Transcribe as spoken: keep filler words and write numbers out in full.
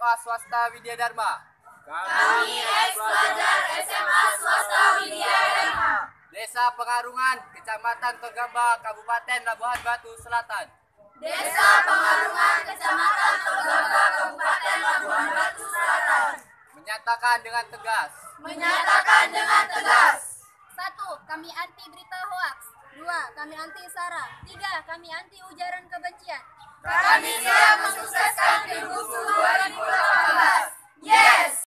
A Swasta Widya Dharma. Kami ex-pelajar S M A Swasta Widya Dharma. Desa Pengarungan, Kecamatan Togamba, Kabupaten Labuhan Batu Selatan. Desa Pengarungan, Kecamatan Togamba, Kabupaten Labuhan Batu Selatan. Menyatakan dengan tegas. Menyatakan dengan tegas. Satu, kami anti berita hoaks. Dua, kami anti sara. Tiga, kami anti ujaran kebencian. Kami siap mensukseskan Pilgub dua ribu delapan belas. Yes!